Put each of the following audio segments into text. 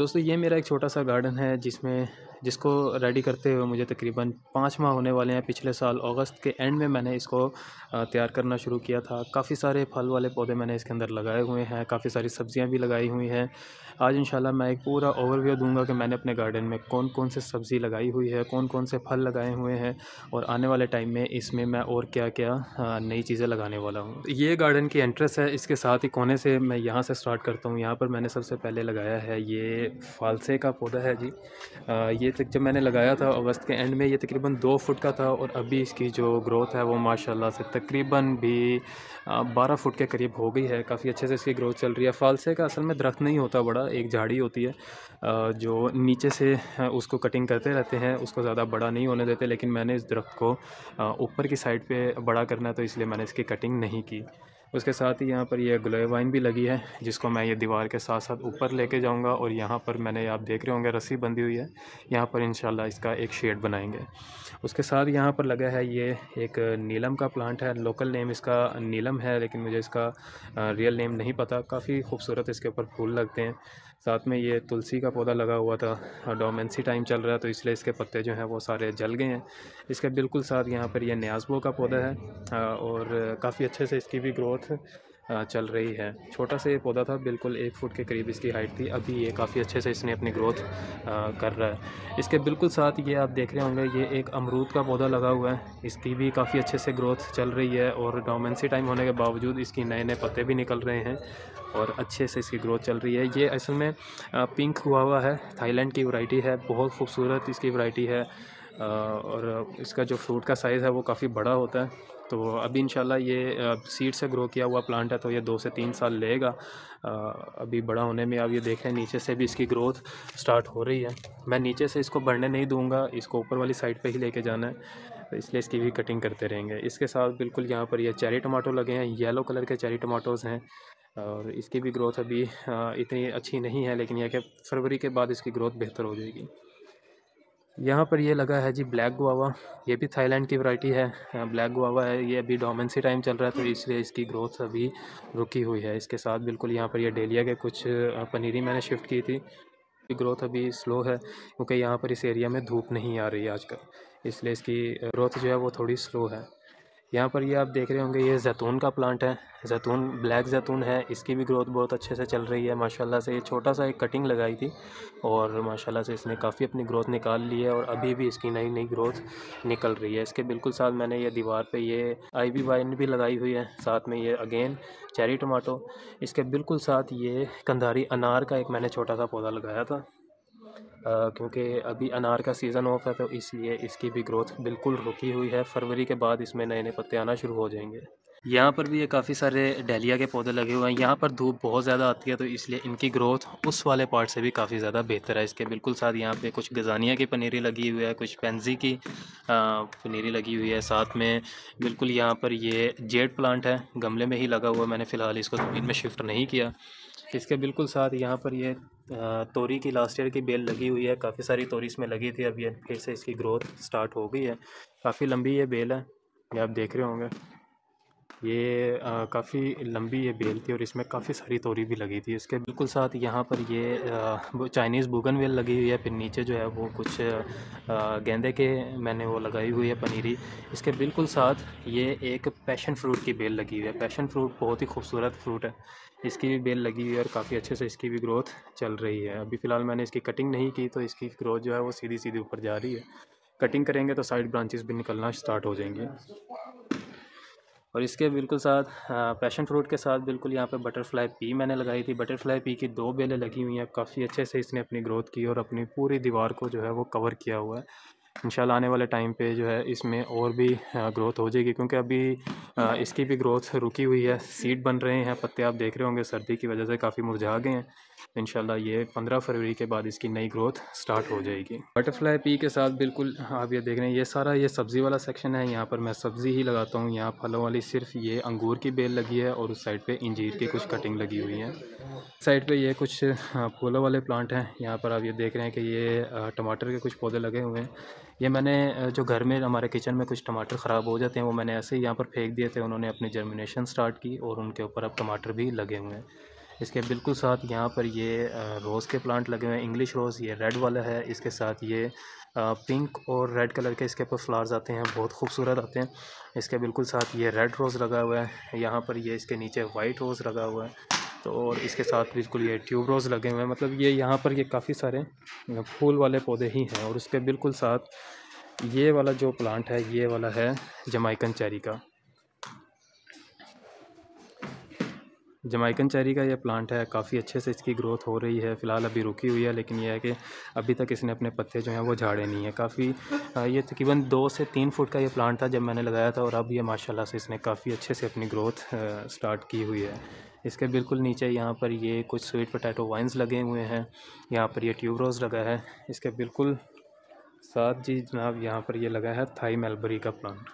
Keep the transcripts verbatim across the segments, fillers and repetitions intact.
दोस्तों ये मेरा एक छोटा सा गार्डन है जिसमें जिसको रेडी करते हुए मुझे तकरीबन पाँच माह होने वाले हैं। पिछले साल अगस्त के एंड में मैंने इसको अ, तैयार करना शुरू किया था। काफ़ी सारे फल वाले पौधे मैंने इसके अंदर लगाए हुए हैं, काफ़ी सारी सब्जियां भी लगाई हुई हैं। आज इंशाल्लाह मैं एक पूरा ओवरव्यू दूंगा कि मैंने अपने गार्डन में कौन कौन से सब्ज़ी लगाई हुई है, कौन कौन से फल लगाए हुए हैं और आने वाले टाइम में इसमें मैं और क्या क्या अ, नई चीज़ें लगाने वाला हूँ। ये गार्डन की एंट्रेंस है, इसके साथ ही कोने से मैं यहाँ से स्टार्ट करता हूँ। यहाँ पर मैंने सबसे पहले लगाया है ये फालसे का पौधा है जी। अ, ये तक जब मैंने लगाया था अगस्त के एंड में, ये तकरीबन दो फुट का था और अभी इसकी जो ग्रोथ है वो माशाल्लाह से तकरीबन भी बारह फुट के करीब हो गई है। काफ़ी अच्छे से इसकी ग्रोथ चल रही है। फालसे का असल में दरख्त नहीं होता बड़ा, एक झाड़ी होती है अ, जो नीचे से अ, उसको कटिंग करते रहते हैं, उसको ज़्यादा बड़ा नहीं होने देते। लेकिन मैंने इस दरख्त को अ, ऊपर की साइड पे बड़ा करना है तो इसलिए मैंने इसकी कटिंग नहीं की। उसके साथ ही यहाँ पर ये ग्लोवाइन भी लगी है जिसको मैं ये दीवार के साथ साथ ऊपर लेके जाऊँगा और यहाँ पर मैंने आप देख रहे होंगे रस्सी बंधी हुई है, यहाँ पर इंशाल्लाह इसका एक शेड बनाएंगे। उसके साथ यहाँ पर लगा है ये एक नीलम का प्लांट है। लोकल नेम इसका नीलम है लेकिन मुझे इसका रियल नेम नहीं पता। काफ़ी खूबसूरत इसके ऊपर फूल लगते हैं। साथ में ये तुलसी का पौधा लगा हुआ था, डोमेंसी टाइम चल रहा है तो इसलिए इसके पत्ते जो हैं वो सारे जल गए हैं। इसके बिल्कुल साथ यहाँ पर ये न्याज़बो का पौधा है और काफ़ी अच्छे से इसकी भी ग्रोथ चल रही है। छोटा सा ये पौधा था, बिल्कुल एक फुट के करीब इसकी हाइट थी। अभी ये काफ़ी अच्छे से इसने अपनी ग्रोथ कर रहा है। इसके बिल्कुल साथ ये आप देख रहे होंगे ये एक अमरूद का पौधा लगा हुआ है, इसकी भी काफ़ी अच्छे से ग्रोथ चल रही है और डोमेंसी टाइम होने के बावजूद इसकी नए नए पत्ते भी निकल रहे हैं और अच्छे से इसकी ग्रोथ चल रही है। ये असल में पिंक गुआवा है, थाईलैंड की वैरायटी है, बहुत खूबसूरत इसकी वैरायटी है और इसका जो फ्रूट का साइज़ है वो काफ़ी बड़ा होता है। तो अभी इंशाल्लाह ये सीड से ग्रो किया हुआ प्लांट है तो ये दो से तीन साल लेगा अभी बड़ा होने में। आप ये देखें नीचे से भी इसकी ग्रोथ स्टार्ट हो रही है। मैं नीचे से इसको बढ़ने नहीं दूंगा, इसको ऊपर वाली साइड पे ही लेके जाना है तो इसलिए इसकी भी कटिंग करते रहेंगे। इसके साथ बिल्कुल यहाँ पर ये चेरी टमाटो लगे हैं, येलो कलर के चेरी टमाटोज़ हैं और इसकी भी ग्रोथ अभी इतनी अच्छी नहीं है लेकिन यह कि फरवरी के बाद इसकी ग्रोथ बेहतर हो जाएगी। यहाँ पर ये लगा है जी ब्लैक गुआवा, ये भी थाईलैंड की वैरायटी है। ब्लैक गुआवा है, ये अभी डोमेंसी टाइम चल रहा है तो इसलिए इसकी ग्रोथ अभी रुकी हुई है। इसके साथ बिल्कुल यहाँ पर ये डेलिया के कुछ पनीरी मैंने शिफ्ट की थी, ग्रोथ अभी स्लो है क्योंकि यहाँ पर इस एरिया में धूप नहीं आ रही है आजकल, इसलिए इसकी ग्रोथ जो है वो थोड़ी स्लो है। यहाँ पर ये आप देख रहे होंगे ये जैतून का प्लांट है, जैतून ब्लैक जैतून है, इसकी भी ग्रोथ बहुत अच्छे से चल रही है माशाल्लाह से। ये छोटा सा एक कटिंग लगाई थी और माशाल्लाह से इसने काफ़ी अपनी ग्रोथ निकाल ली है और अभी भी इसकी नई नई ग्रोथ निकल रही है। इसके बिल्कुल साथ मैंने ये दीवार पे ये आईवी वाइन भी लगाई हुई है, साथ में ये अगेन चेरी टमाटो। इसके बिल्कुल साथ ये कंधारी अनार का एक मैंने छोटा सा पौधा लगाया था क्योंकि अभी अनार का सीज़न ऑफ है तो इसलिए इसकी भी ग्रोथ बिल्कुल रुकी हुई है। फरवरी के बाद इसमें नए नए पत्ते आना शुरू हो जाएंगे। यहाँ पर भी ये काफ़ी सारे डहलिया के पौधे लगे हुए हैं। यहाँ पर धूप बहुत ज़्यादा आती है तो इसलिए इनकी ग्रोथ उस वाले पार्ट से भी काफ़ी ज़्यादा बेहतर है। इसके बिल्कुल साथ यहाँ पे कुछ गजानिया की पनीरी लगी हुई है, कुछ पेंजी की पनीरी लगी हुई है। साथ में बिल्कुल यहाँ पर ये जेड प्लांट है, गमले में ही लगा हुआ, मैंने फ़िलहाल इसको ज़मीन में शिफ्ट नहीं किया। इसके बिल्कुल साथ यहाँ पर ये तोरी की लास्ट ईयर की बेल लगी हुई है, काफ़ी सारी तोरी इसमें लगी थी, अब ये फिर से इसकी ग्रोथ स्टार्ट हो गई है। काफ़ी लंबी ये बेल है, ये आप देख रहे होंगे ये काफ़ी लंबी ये बेल थी और इसमें काफ़ी सारी तोरी भी लगी थी। इसके बिल्कुल साथ यहाँ पर ये चाइनीज़ बुगनवेल लगी हुई है, फिर नीचे जो है वो कुछ गेंदे के मैंने वो लगाई हुई है पनीरी। इसके बिल्कुल साथ ये एक पैशन फ्रूट की बेल लगी हुई है। पैशन फ्रूट बहुत ही खूबसूरत फ्रूट है, इसकी भी बेल लगी हुई है और काफ़ी अच्छे से इसकी भी ग्रोथ चल रही है। अभी फ़िलहाल मैंने इसकी कटिंग नहीं की तो इसकी ग्रोथ जो है वो सीधी सीधी ऊपर जा रही है। कटिंग करेंगे तो साइड ब्रांचेस भी निकलना स्टार्ट हो जाएंगे। और इसके बिल्कुल साथ पैशन फ्रूट के साथ बिल्कुल यहाँ पे बटरफ्लाई पी मैंने लगाई थी। बटरफ्लाई पी की दो बेलें लगी हुई हैं, काफ़ी अच्छे से इसने अपनी ग्रोथ की और अपनी पूरी दीवार को जो है वो कवर किया हुआ है। इंशाल्लाह आने वाले टाइम पे जो है इसमें और भी ग्रोथ हो जाएगी क्योंकि अभी इसकी भी ग्रोथ रुकी हुई है। सीड बन रहे हैं, पत्ते आप देख रहे होंगे सर्दी की वजह से काफ़ी मुरझा गए हैं। इंशाल्लाह ये पंद्रह फरवरी के बाद इसकी नई ग्रोथ स्टार्ट हो जाएगी। बटरफ्लाई पी के साथ बिल्कुल आप ये देख रहे हैं ये सारा ये सब्ज़ी वाला सेक्शन है, यहाँ पर मैं सब्ज़ी ही लगाता हूँ। यहाँ फलों वाली सिर्फ ये अंगूर की बेल लगी है और उस साइड पे इंजीर की कुछ कटिंग लगी हुई है। साइड पे ये कुछ फूलों वाले प्लांट हैं। यहाँ पर आप ये देख रहे हैं कि ये टमाटर के कुछ पौधे लगे हुए हैं। ये मैंने जो घर में हमारे किचन में कुछ टमाटर ख़राब हो जाते हैं वो मैंने ऐसे ही यहाँ पर फेंक दिए थे, उन्होंने अपनी जर्मिनेशन स्टार्ट की और उनके ऊपर अब टमाटर भी लगे हुए हैं। इसके बिल्कुल साथ यहाँ पर ये रोज़ के प्लांट लगे हुए हैं, इंग्लिश रोज़, ये रेड वाला है। इसके साथ ये पिंक और रेड कलर के इसके ऊपर फ्लावर्स आते हैं, बहुत खूबसूरत आते हैं। इसके बिल्कुल साथ ये रेड रोज़ लगा हुआ है, यहाँ पर ये इसके नीचे वाइट रोज़ लगा हुआ है, तो और इसके साथ बिल्कुल ये ट्यूब रोज़ लगे हुए हैं। मतलब ये यहाँ पर ये काफ़ी सारे फूल वाले पौधे ही हैं। और उसके बिल्कुल साथ ये वाला जो प्लांट है, ये वाला है जमाइकन चेरी का। जमाइकन चेरी का ये प्लांट है, काफ़ी अच्छे से इसकी ग्रोथ हो रही है। फ़िलहाल अभी रुकी हुई है, लेकिन यह है कि अभी तक इसने अपने पत्ते जो हैं वो झाड़े नहीं है। काफ़ी ये तकरीबन दो से तीन फुट का ये प्लांट था जब मैंने लगाया था, और अब ये माशाल्लाह से इसने काफ़ी अच्छे से अपनी ग्रोथ स्टार्ट की हुई है। इसके बिल्कुल नीचे यहाँ पर ये कुछ स्वीट पोटैटो वाइन्स लगे हुए हैं, यहाँ पर ये ट्यूब रोज़ लगा है। इसके बिल्कुल साथ जी जनाब यहाँ पर ये लगा है थाई मलबरी का प्लांट।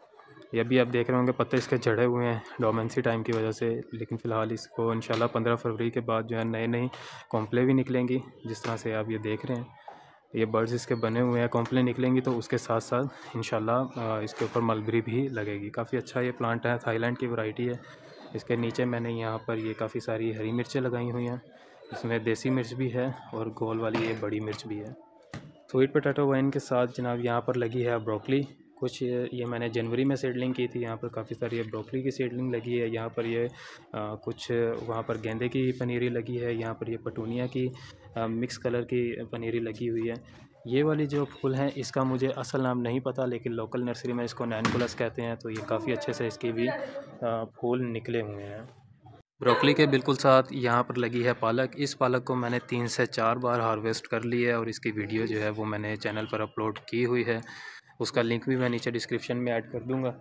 ये भी आप देख रहे होंगे पत्ते इसके झड़े हुए हैं डोमेंसी टाइम की वजह से, लेकिन फ़िलहाल इसको इंशाल्लाह पंद्रह फरवरी के बाद जो है नए नए कॉम्प्ले भी निकलेंगी। जिस तरह से आप ये देख रहे हैं, ये बर्ड्स इसके बने हुए हैं, कॉम्प्ले निकलेंगी तो उसके साथ साथ इंशाल्लाह इसके ऊपर मलबरी भी लगेगी। काफ़ी अच्छा ये प्लांट है, थाईलैंड की वैरायटी है। इसके नीचे मैंने यहाँ पर ये काफ़ी सारी हरी मिर्चें लगाई हुई हैं, इसमें देसी मिर्च भी है और गोल वाली ये बड़ी मिर्च भी है। स्वीट पोटैटो वाइन के साथ जनाब यहाँ पर लगी है ब्रोकली। कुछ ये मैंने जनवरी में सीडलिंग की थी, यहाँ पर काफ़ी सारी ये ब्रोकली की सीडलिंग लगी है। यहाँ पर ये आ, कुछ वहाँ पर गेंदे की पनीरी लगी है, यहाँ पर ये पटूनिया की आ, मिक्स कलर की पनीरी लगी हुई है। ये वाली जो फूल हैं इसका मुझे असल नाम नहीं पता, लेकिन लोकल नर्सरी में इसको नैनकुलस कहते हैं। तो ये काफ़ी अच्छे से इसकी भी आ, फूल निकले हुए हैं। ब्रोकली के बिल्कुल साथ यहाँ पर लगी है पालक। इस पालक को मैंने तीन से चार बार हार्वेस्ट कर ली है, और इसकी वीडियो जो है वो मैंने चैनल पर अपलोड की हुई है, उसका लिंक भी मैं नीचे डिस्क्रिप्शन में ऐड कर दूँगा।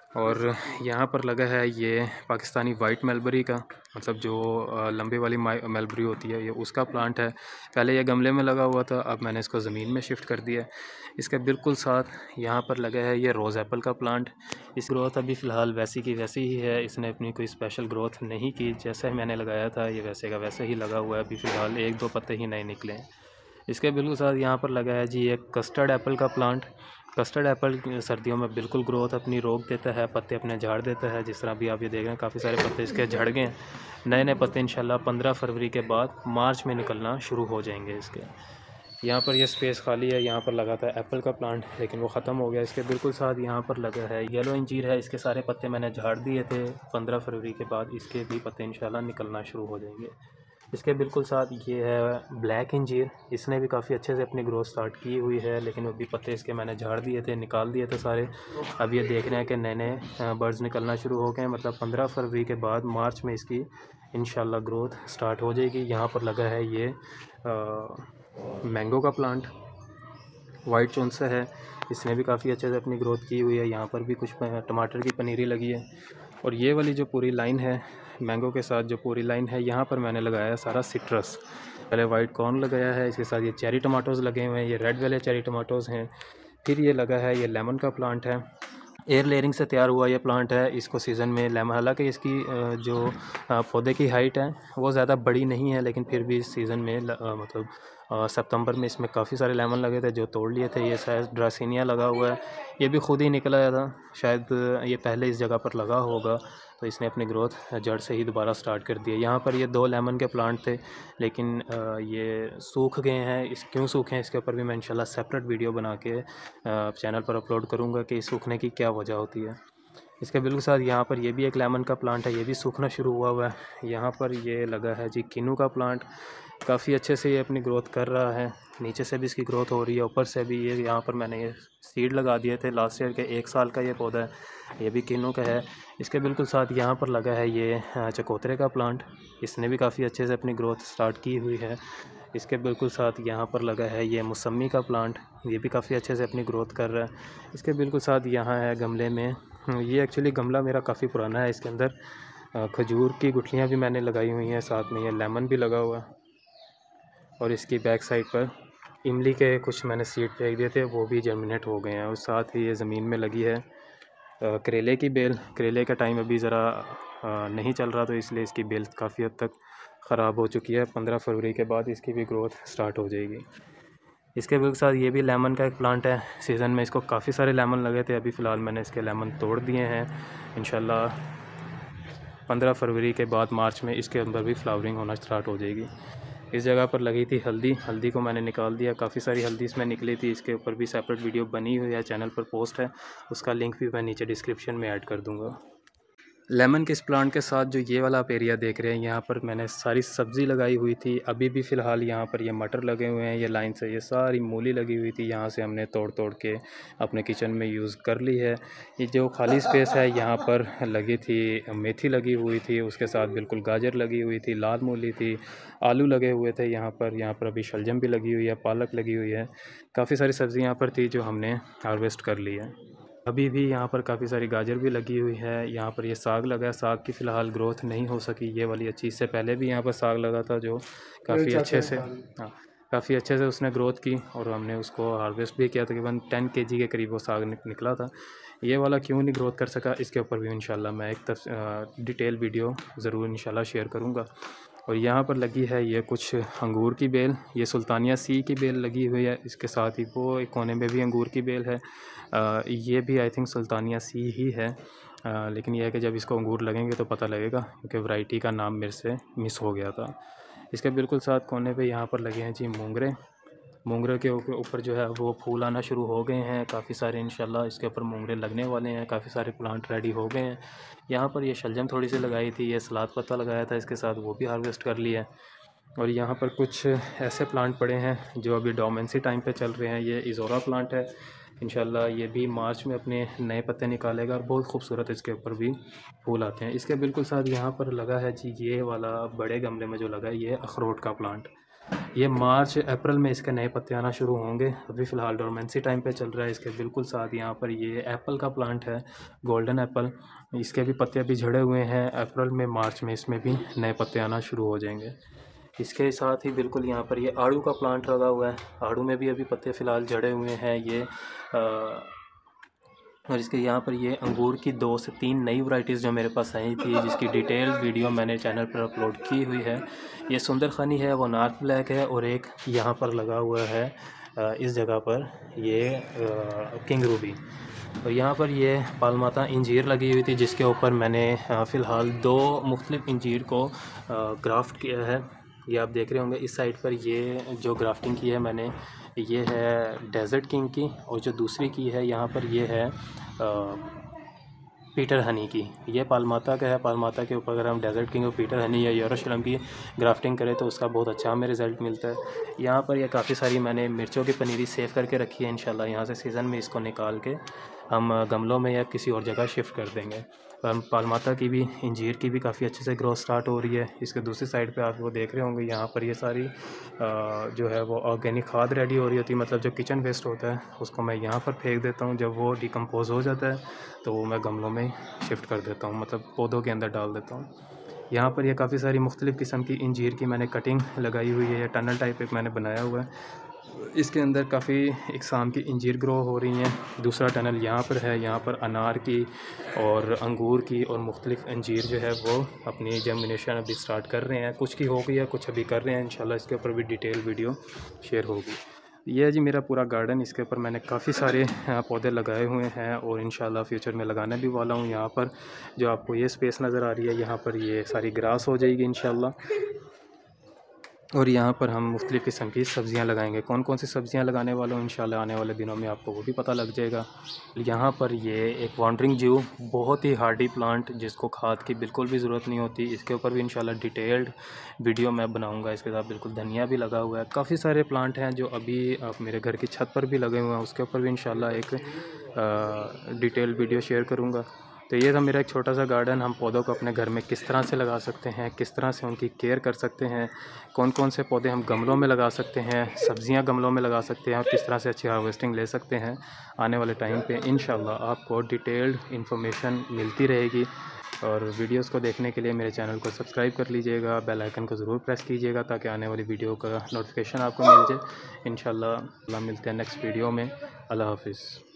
और यहाँ पर लगा है ये पाकिस्तानी वाइट मलबरी का, मतलब जो लंबे वाली मलबरी होती है, ये उसका प्लांट है। पहले ये गमले में लगा हुआ था, अब मैंने इसको ज़मीन में शिफ्ट कर दिया। इसके बिल्कुल साथ यहाँ पर लगा है ये रोज़ एप्पल का प्लांट। इस ग्रोथ अभी फ़िलहाल वैसी की वैसी ही है, इसने अपनी कोई स्पेशल ग्रोथ नहीं की। जैसे मैंने लगाया था ये वैसे का वैसे ही लगा हुआ है, अभी फ़िलहाल एक दो पत्ते ही नए निकले हैं। इसके बिल्कुल साथ यहाँ पर लगा है जी एक कस्टर्ड एप्पल का प्लांट। कस्टर्ड एप्पल सर्दियों में बिल्कुल ग्रोथ अपनी रोक देता है, पत्ते अपने झाड़ देता है। जिस तरह अभी आप ये देख रहे हैं काफ़ी सारे पत्ते इसके झड़ गए हैं। नए नए पत्ते इंशाल्लाह पंद्रह फरवरी के बाद मार्च में निकलना शुरू हो जाएंगे इसके। यहाँ पर ये स्पेस खाली है, यहाँ पर लगा था एप्पल का प्लांट, लेकिन वो ख़त्म हो गया। इसके बिल्कुल साथ यहाँ पर लगा है येलो इंजीर है, इसके सारे पत्ते मैंने झाड़ दिए थे। पंद्रह फरवरी के बाद इसके भी पत्ते इंशाल्लाह निकलना शुरू हो जाएंगे। इसके बिल्कुल साथ ये है ब्लैक इंजीर, इसने भी काफ़ी अच्छे से अपनी ग्रोथ स्टार्ट की हुई है, लेकिन अभी पत्ते इसके मैंने झाड़ दिए थे, निकाल दिए थे सारे। अब ये देख रहे हैं कि नए नए बर्ड्स निकलना शुरू हो गए, मतलब पंद्रह फरवरी के बाद मार्च में इसकी इंशाल्लाह ग्रोथ स्टार्ट हो जाएगी। यहाँ पर लगा है ये मैंगो का प्लांट, वाइट चौंसा है, इसने भी काफ़ी अच्छे से अपनी ग्रोथ की हुई है। यहाँ पर भी कुछ टमाटर की पनीरी लगी है। और ये वाली जो पूरी लाइन है मैंगो के साथ, जो पूरी लाइन है, यहाँ पर मैंने लगाया सारा सिट्रस। पहले वाइट कॉर्न लगाया है, इसके साथ ये चेरी टमाटोज़ लगे हुए हैं, ये रेड वाले चेरी टमाटोज़ हैं। फिर ये लगा है ये लेमन का प्लांट है, एयर लेयरिंग से तैयार हुआ ये प्लांट है। इसको सीज़न में लेमन, हालांकि इसकी जो पौधे की हाइट है वो ज़्यादा बड़ी नहीं है, लेकिन फिर भी इस सीज़न में मतलब सितंबर में इसमें काफ़ी सारे लेमन लगे थे जो तोड़ लिए थे। ये शायद ड्रासिनिया लगा हुआ है, ये भी खुद ही निकल आया था, शायद ये पहले इस जगह पर लगा होगा, तो इसने अपनी ग्रोथ जड़ से ही दोबारा स्टार्ट कर दी है। यहाँ पर ये दो लेमन के प्लांट थे, लेकिन ये सूख गए हैं। इस क्यों सूखे हैं इसके ऊपर भी मैं इंशाल्लाह सेपरेट वीडियो बना के चैनल पर अपलोड करूँगा कि सूखने की क्या वजह होती है। इसके बिल्कुल साथ यहाँ पर ये भी एक लेमन का प्लांट है, ये भी सूखना शुरू हुआ हुआ है। यहाँ पर ये लगा है जी किन्नू का प्लांट, काफ़ी अच्छे से ये अपनी ग्रोथ कर रहा है, नीचे से भी इसकी ग्रोथ हो रही है, ऊपर से भी। ये यहाँ पर मैंने ये सीड लगा दिए थे लास्ट ईयर के, एक साल का ये पौधा है, ये भी किन्नू का है। इसके बिल्कुल साथ यहाँ पर लगा है ये चकोतरे का प्लांट, इसने भी काफ़ी अच्छे से अपनी ग्रोथ स्टार्ट की हुई है। इसके बिल्कुल साथ यहाँ पर लगा है ये मौसमी का प्लांट, ये भी काफ़ी अच्छे से अपनी ग्रोथ कर रहा है। इसके बिल्कुल साथ यहाँ है गमले में, ये एक्चुअली गमला मेरा काफ़ी पुराना है, इसके अंदर खजूर की गुठलियाँ भी मैंने लगाई हुई हैं, साथ में ये लेमन भी लगा हुआ है। और इसकी बैक साइड पर इमली के कुछ मैंने सीड फेंक दिए थे, वो भी जर्मिनेट हो गए हैं। और साथ ही ये ज़मीन में लगी है करेले की बेल। करेले का टाइम अभी ज़रा नहीं चल रहा, तो इसलिए इसकी बेल काफ़ी हद तक ख़राब हो चुकी है। पंद्रह फरवरी के बाद इसकी भी ग्रोथ स्टार्ट हो जाएगी। इसके बिल्कुल साथ ये भी लेमन का एक प्लांट है, सीज़न में इसको काफ़ी सारे लेमन लगे थे, अभी फ़िलहाल मैंने इसके लेमन तोड़ दिए हैं। इंशाल्लाह पंद्रह फरवरी के बाद मार्च में इसके अंदर भी फ्लावरिंग होना स्टार्ट हो जाएगी। इस जगह पर लगी थी हल्दी, हल्दी को मैंने निकाल दिया। काफ़ी सारी हल्दी इसमें निकली थी। इसके ऊपर भी सेपरेट वीडियो बनी हुई है, चैनल पर पोस्ट है, उसका लिंक भी मैं नीचे डिस्क्रिप्शन में ऐड कर दूँगा। लेमन के इस प्लांट के साथ जो ये वाला आप एरिया देख रहे हैं, यहाँ पर मैंने सारी सब्ज़ी लगाई हुई थी। अभी भी फ़िलहाल यहाँ पर ये मटर लगे हुए हैं, ये लाइन से ये सारी मूली लगी हुई थी। यहाँ से हमने तोड़ तोड़ के अपने किचन में यूज़ कर ली है। ये जो खाली स्पेस है यहाँ पर लगी थी मेथी लगी हुई थी, उसके साथ बिल्कुल गाजर लगी हुई थी, लाल मूली थी, आलू लगे हुए थे यहाँ पर। यहाँ पर अभी शलजम भी लगी हुई है, पालक लगी हुई है, काफ़ी सारी सब्ज़ी यहाँ पर थी जो हमने हार्वेस्ट कर ली है। अभी भी यहाँ पर काफ़ी सारी गाजर भी लगी हुई है। यहाँ पर ये साग लगा है, साग की फ़िलहाल ग्रोथ नहीं हो सकी ये वाली अच्छी। इससे पहले भी यहाँ पर साग लगा था जो काफ़ी अच्छे से हाँ काफ़ी अच्छे से उसने ग्रोथ की और हमने उसको हार्वेस्ट भी किया। तकरीबन टेन केजी के करीब वो साग निकला था। ये वाला क्यों नहीं ग्रोथ कर सका, इसके ऊपर भी इंशाल्लाह मैं एक डिटेल वीडियो ज़रूर इंशाल्लाह शेयर करूँगा। और यहाँ पर लगी है ये कुछ अंगूर की बेल, ये सुल्तानिया सी की बेल लगी हुई है। इसके साथ ही वो एक कोने में भी अंगूर की बेल है। आ, ये भी आई थिंक सुल्तानिया सी ही है। आ, लेकिन यह है कि जब इसको अंगूर लगेंगे तो पता लगेगा, क्योंकि वैरायटी का नाम मेरे से मिस हो गया था। इसके बिल्कुल साथ कोने पे यहाँ पर लगे हैं जी मोंगरे। मोंगरे के ऊपर जो है वो फूल आना शुरू हो गए हैं काफ़ी सारे। इंशाल्लाह इसके ऊपर मोंगरे लगने वाले हैं, काफ़ी सारे प्लांट रेडी हो गए हैं। यहाँ पर ये शलजम थोड़ी सी लगाई थी, ये सलाद पत्ता लगाया था इसके साथ, वो भी हार्वेस्ट कर लिया है। और यहाँ पर कुछ ऐसे प्लांट पड़े हैं जो अभी डोमेंसी टाइम पे चल रहे हैं। ये इज़ोरा प्लांट है, इंशाल्लाह ये भी मार्च में अपने नए पत्ते निकालेगा और बहुत खूबसूरत इसके ऊपर भी फूल आते हैं। इसके बिल्कुल साथ यहाँ पर लगा है जी ये वाला बड़े गमले में जो लगा है, ये अखरोट का प्लांट। ये मार्च अप्रैल में इसके नए पत्ते आना शुरू होंगे। अभी फ़िलहाल डोरमेंसी टाइम पे चल रहा है। इसके बिल्कुल साथ यहाँ पर ये एप्पल का प्लांट है, गोल्डन एप्पल। इसके भी पत्ते अभी झड़े हुए हैं। अप्रैल में मार्च में इसमें भी नए पत्ते आना शुरू हो जाएंगे। इसके साथ ही बिल्कुल यहाँ पर ये आड़ू का प्लांट लगा हुआ है। आड़ू में भी अभी पत्ते फ़िलहाल झड़े हुए हैं ये आ, और इसके यहाँ पर ये अंगूर की दो से तीन नई वैरायटीज़ जो मेरे पास आई थी, जिसकी डिटेल वीडियो मैंने चैनल पर अपलोड की हुई है। ये सुंदर खानी है, वो नार्थ ब्लैक है, और एक यहाँ पर लगा हुआ है इस जगह पर ये किंग रूबी। और यहाँ पर ये पालमाता इंजीर लगी हुई थी, जिसके ऊपर मैंने फ़िलहाल दो मुख्तलिफ इंजीर को ग्राफ्ट किया है। ये आप देख रहे होंगे इस साइड पर ये जो ग्राफ्टिंग की है मैंने, ये है डेज़र्ट किंग की, और जो दूसरी की है यहाँ पर ये है आ, पीटर हनी की। ये पालमाता का है। पालमाता के ऊपर अगर हम डेज़र्ट किंग और पीटर हनी या यरूशलेम की ग्राफ्टिंग करें तो उसका बहुत अच्छा हमें रिज़ल्ट मिलता है। यहाँ पर ये काफ़ी सारी मैंने मिर्चों की पनीरी सेव करके रखी है। इंशाल्लाह यहाँ से सीज़न में इसको निकाल के हम गमलों में या किसी और जगह शिफ्ट कर देंगे। पालमाता की भी, इंजीर की भी काफ़ी अच्छे से ग्रोथ स्टार्ट हो रही है। इसके दूसरी साइड पे आप वो देख रहे होंगे, यहाँ पर ये सारी जो है वो ऑर्गेनिक खाद रेडी हो रही होती है। मतलब जो किचन वेस्ट होता है उसको मैं यहाँ पर फेंक देता हूँ। जब वो डिकम्पोज हो जाता है तो वो मैं गमलों में शिफ्ट कर देता हूँ, मतलब पौधों के अंदर डाल देता हूँ। यहाँ पर ये काफ़ी सारी मुख्तलिफ़ किस्म की इंजीर की मैंने कटिंग लगाई हुई है, या टनल टाइप एक मैंने बनाया हुआ है। इसके अंदर काफ़ी इकसाम की इंजीर ग्रो हो रही हैं। दूसरा टनल यहाँ पर है, यहाँ पर अनार की और अंगूर की और मुख्तलिफ़ अंजीर जो है वो अपनी जर्मिनेशन अभी स्टार्ट कर रहे हैं। कुछ की हो गई है, कुछ अभी कर रहे हैं। इंशाल्लाह इसके ऊपर भी डिटेल वीडियो शेयर होगी। यह है जी मेरा पूरा गार्डन। इसके ऊपर मैंने काफ़ी सारे पौधे लगाए हुए हैं और इंशाल्लाह फ्यूचर में लगाने भी वाला हूँ। यहाँ पर जो आपको ये स्पेस नज़र आ रही है, यहाँ पर ये सारी ग्रास हो जाएगी इंशाल्लाह। और यहाँ पर हम मुख्तलिफ़ किस्म की सब्ज़ियाँ लगाएंगे। कौन कौन सी सब्ज़ियाँ लगाने वाला हूँ इंशाल्लाह आने वाले दिनों में आपको वो भी पता लग जाएगा। यहाँ पर ये एक वांडरिंग ज्यू, बहुत ही हार्डी प्लांट जिसको खाद की बिल्कुल भी ज़रूरत नहीं होती। इसके ऊपर भी इंशाल्लाह डिटेल्ड वीडियो मैं बनाऊँगा। इसके साथ बिल्कुल धनिया भी लगा हुआ है। काफ़ी सारे प्लांट हैं जो अभी आप मेरे घर की छत पर भी लगे हुए हैं, उसके ऊपर भी इंशाल्लाह एक डिटेल वीडियो शेयर करूँगा। तो ये था मेरा एक छोटा सा गार्डन। हम पौधों को अपने घर में किस तरह से लगा सकते हैं, किस तरह से उनकी केयर कर सकते हैं, कौन कौन से पौधे हम गमलों में लगा सकते हैं, सब्जियां गमलों में लगा सकते हैं, और किस तरह से अच्छी हार्वेस्टिंग ले सकते हैं आने वाले टाइम पे। इंशाल्लाह आपको डिटेल्ड इन्फॉर्मेशन मिलती रहेगी। और वीडियोस को देखने के लिए मेरे चैनल को सब्सक्राइब कर लीजिएगा, बेल आइकन को ज़रूर प्रेस कीजिएगा ताकि आने वाली वीडियो का नोटिफिकेशन आपको मिल जाए। इंशाल्लाह मिलते हैं नेक्स्ट वीडियो में। अल्लाह हाफिज़।